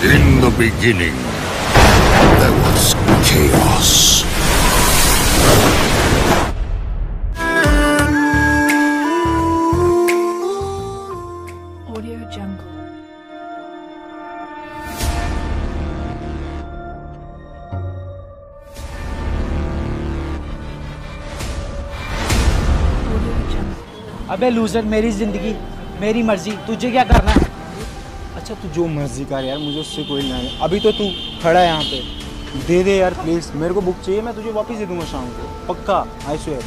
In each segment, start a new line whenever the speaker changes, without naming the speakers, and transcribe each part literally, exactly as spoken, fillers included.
In the beginning, there was chaos.
Audio Jungle.
अबे loser, मेरी जिंदगी मेरी मर्जी, तुझे क्या करना है?
अच्छा तू जो मर्जी कर यार, मुझे उससे कोई लेना नहीं। अभी तो तू खड़ा है यहाँ पे, दे दे यार प्लीज, मेरे को बुक चाहिए, मैं तुझे वापस दे दूंगा शाम को, पक्का, आई स्वेयर।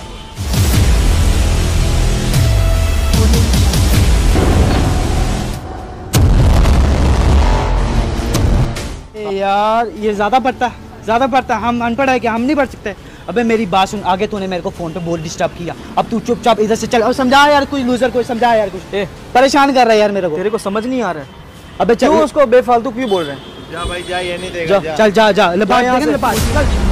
यार ये ज्यादा पड़ता है, ज्यादा पड़ता है। हम अनपढ़ है क्या? हम नहीं पढ़ सकते? अबे मेरी बात सुन, आगे तूने मेरे को फोन पे बोल डिस्टर्ब किया, अब तू चुपचाप इधर से चल और समझा यार, कोई लूजर कोई समझा यार, कुछ ए, परेशान कर रहा है यार मेरे को।
तेरे को समझ नहीं आ रहा है?
अबे चल,
क्यों उसको बेफालतू क्यों बोल रहे हैं?
जा भाई जा, ये नहीं देगा।
जा, चल जा जा, लिपास देगा लिपास, चल।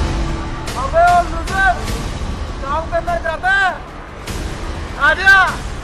काम करना चाहता है? आ जा।